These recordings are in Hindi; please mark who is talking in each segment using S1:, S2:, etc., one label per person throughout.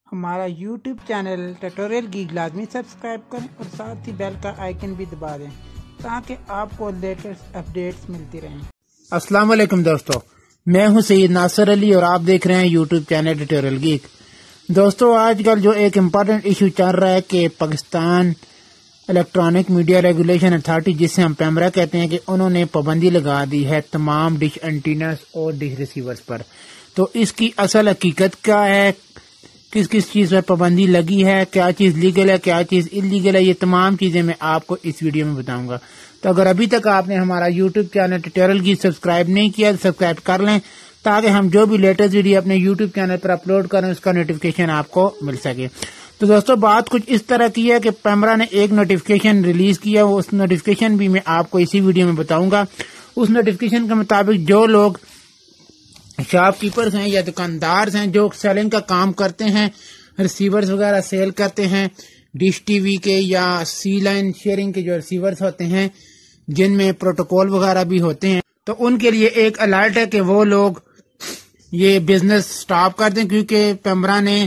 S1: हमारा YouTube चैनल ट्यूटोरियल गीक लाजमी सब्सक्राइब करें और साथ ही बेल का आइकन भी दबा दें ताकि आपको लेटेस्ट अपडेट्स मिलती रहें।
S2: अस्सलाम वालेकुम दोस्तों, मैं हूं सईद नासिर अली और आप देख रहे हैं YouTube चैनल ट्यूटोरियल गीक। दोस्तों, आजकल जो एक इम्पोर्टेंट इशू चल रहा है कि Pakistan electronic media regulation authority, जिसे हम पैमरा कहते हैं, कि उन्होंने पाबंदी लगा दी है तमाम डिश एंटीनास और डिश रिसीवर्स पर। तो इसकी असल हकीकत क्या है, किस किस चीज पर पाबंदी लगी है, क्या चीज लीगल है, क्या चीज इलीगल है, ये तमाम चीजें मैं आपको इस वीडियो में बताऊंगा। तो अगर अभी तक आपने हमारा YouTube चैनल ट्यूटोरियल की सब्सक्राइब नहीं किया तो सब्सक्राइब कर लें ताकि हम जो भी लेटेस्ट वीडियो अपने YouTube चैनल पर अपलोड करें उसका नोटिफिकेशन आपको मिल सके। तो दोस्तों, बात कुछ इस तरह की है कि पैमरा ने एक नोटिफिकेशन रिलीज किया, उस नोटिफिकेशन भी मैं आपको इसी वीडियो में बताऊंगा। उस नोटिफिकेशन के मुताबिक जो लोग शॉपकीपर्स हैं या दुकानदार हैं जो सेलिंग का काम करते हैं, रिसीवर्स वगैरह सेल करते हैं, डिश टीवी के या सी लाइन शेयरिंग के जो रिसीवर्स होते हैं जिनमें प्रोटोकॉल वगैरह भी होते हैं, तो उनके लिए एक अलर्ट है कि वो लोग ये बिजनेस स्टॉप कर दें, क्योंकि पैमरा ने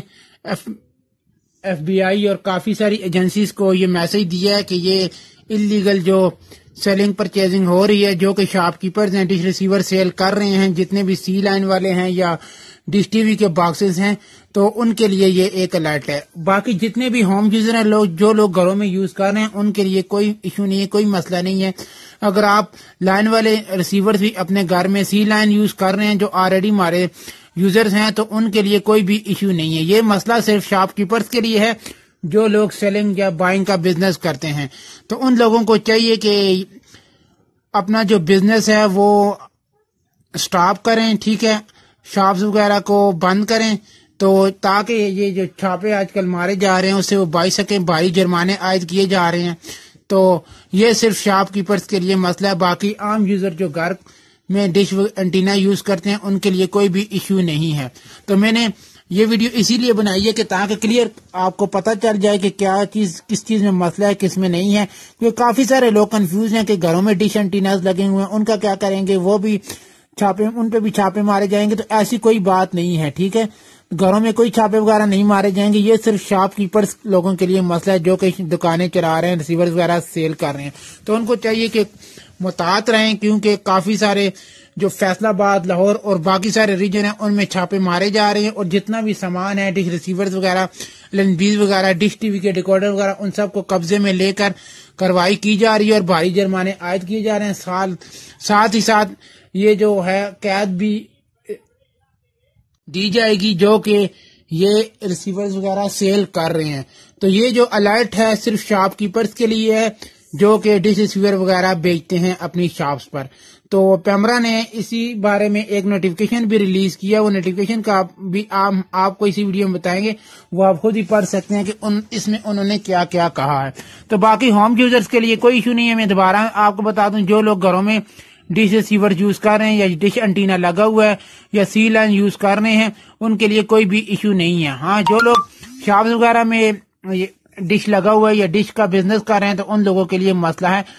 S2: FBI और काफी सारी एजेंसीज को ये मैसेज दिया है कि ये इलीगल जो सेलिंग परचेजिंग हो रही है, जो कि शॉपकीपर्स हैं, डिश रिसीवर सेल कर रहे हैं, जितने भी सी लाइन वाले हैं या डिश टीवी के बॉक्सेस हैं, तो उनके लिए ये एक अलर्ट है। बाकी जितने भी होम यूजर हैं, जो लोग घरों में यूज कर रहे हैं, उनके लिए कोई इशू नहीं है, कोई मसला नहीं है। अगर आप लाइन वाले रिसीवर्स भी अपने घर में सी लाइन यूज कर रहे हैं जो ऑलरेडी हमारे यूजर्स हैं, तो उनके लिए कोई भी इशू नहीं है। ये मसला सिर्फ शॉपकीपर्स के लिए है जो लोग सेलिंग या बाइंग का बिजनेस करते हैं। तो उन लोगों को चाहिए कि अपना जो बिजनेस है वो स्टॉप करें, ठीक है, शॉप्स वगैरह को बंद करें, तो ताकि ये जो छापे आजकल मारे जा रहे हैं उससे वो बच सकें। भारी जुर्माने आयद किए जा रहे हैं, तो ये सिर्फ शॉपकीपर्स के लिए मसला है। बाकी आम यूजर जो घर में डिश एंटीना यूज करते हैं उनके लिए कोई भी इश्यू नहीं है। तो मैंने ये वीडियो इसीलिए बनाई है कि ताकि क्लियर आपको पता चल जाए कि क्या चीज किस चीज में मसला है, किस में नहीं है। क्योंकि काफी सारे लोग कंफ्यूज हैं कि घरों में डिश एंटीनास लगे हुए हैं, उनका क्या करेंगे, वो भी छापे, उन पे भी छापे मारे जाएंगे। तो ऐसी कोई बात नहीं है, ठीक है, घरों में कोई छापे वगैरह नहीं मारे जाएंगे। ये सिर्फ शॉपकीपर्स लोगों के लिए मसला है जो कि दुकानें चला रहे हैं, रिसीवर्स वगैरह सेल कर रहे हैं। तो उनको चाहिए कि मुतात रहें, क्योंकि काफी सारे जो फैसलाबाद, लाहौर और बाकी सारे रीजन है उनमें छापे मारे जा रहे हैं और जितना भी सामान है, डिश रिसीवर्स वगैरह, लेंसबीज वगैरह, डिश टीवी के डिकोडर वगैरह, उन सबको कब्जे में लेकर कार्रवाई की जा रही है और भारी जुर्माने आयद किए जा रहे हैं। साथ ही साथ ये जो है कैद भी दी जाएगी जो कि ये रिसीवर्स वगैरह सेल कर रहे हैं। तो ये जो अलर्ट है सिर्फ शॉपकीपर्स के लिए है जो कि डिश रिसीवर वगैरह बेचते हैं अपनी शॉप्स पर। तो पैमरा ने इसी बारे में एक नोटिफिकेशन भी रिलीज किया, वो नोटिफिकेशन का भी आपको इसी वीडियो में बताएंगे, वो आप खुद ही पढ़ सकते हैं कि इसमें उन्होंने क्या क्या कहा है। तो बाकी होम यूजर्स के लिए कोई इशू नहीं है। मैं दोबारा आपको बता दूं, जो लोग घरों में डिश रिसीवर यूज कर रहे हैं या डिश एंटीना लगा हुआ है या सी लाइन यूज कर रहे हैं, उनके लिए कोई भी इशू नहीं है। हाँ, जो लोग शॉप्स वगैरह में डिश लगा हुआ है या डिश का बिजनेस कर रहे हैं, तो उन लोगों के लिए मसला है,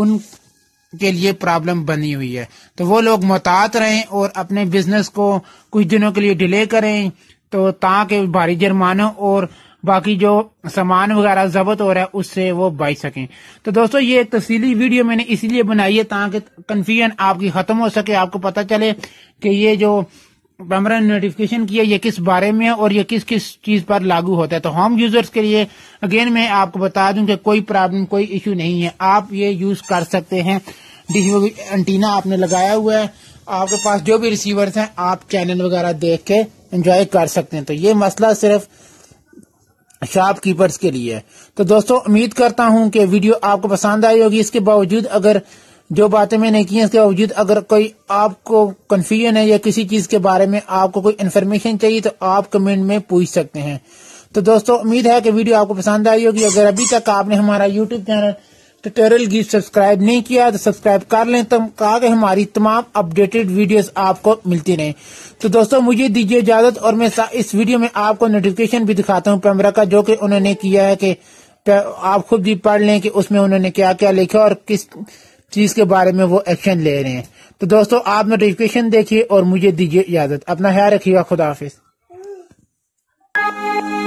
S2: उनके लिए प्रॉब्लम बनी हुई है। तो वो लोग मुहतात रहें और अपने बिजनेस को कुछ दिनों के लिए डिले करें, तो ताकि भारी जुर्मानों और बाकी जो सामान वगैरह जब्त हो रहा है उससे वो बच सकें। तो दोस्तों, ये एक तफसीली वीडियो मैंने इसीलिए बनाई है ताकि कंफ्यूजन आपकी खत्म हो सके, आपको पता चले कि ये जो पैमरा ने नोटिफिकेशन किया ये किस बारे में है और ये किस किस चीज पर लागू होता है। तो होम यूजर्स के लिए अगेन मैं आपको बता दूं कि कोई प्रॉब्लम, कोई इश्यू नहीं है, आप ये यूज कर सकते हैं। डिश एंटीना आपने लगाया हुआ है, आपके पास जो भी रिसीवर्स हैं, आप चैनल वगैरह देख के एंजॉय कर सकते हैं। तो ये मसला सिर्फ शॉपकीपर्स के लिए है। तो दोस्तों, उम्मीद करता हूं कि वीडियो आपको पसंद आई होगी। इसके बावजूद अगर जो बातें मैंने की हैं, इसके बावजूद अगर कोई आपको कंफ्यूजन है या किसी चीज के बारे में आपको कोई इन्फॉर्मेशन चाहिए तो आप कमेंट में पूछ सकते हैं। तो दोस्तों, उम्मीद है कि वीडियो आपको पसंद आई होगी। अगर अभी तक आपने हमारा YouTube channel tutorial geek subscribe नहीं किया तो सब्सक्राइब कर लें, ताकि हमारी तमाम अपडेटेड वीडियोस आपको मिलती रहें। तो दोस्तों, मुझे दीजिए इजाजत और मैं इस वीडियो में आपको नोटिफिकेशन भी दिखाता हूं पैमरा का, जो कि उन्होंने किया है, कि आप खुद भी पढ़ लें कि उसमें उन्होंने क्या क्या लिखा और किस चीज के बारे में वो एक्शन ले रहे हैं। तो दोस्तों, आप नोटिफिकेशन देखिए और मुझे दीजिए इजाजत। अपना ख्याल रखिएगा। खुदा हाफिज।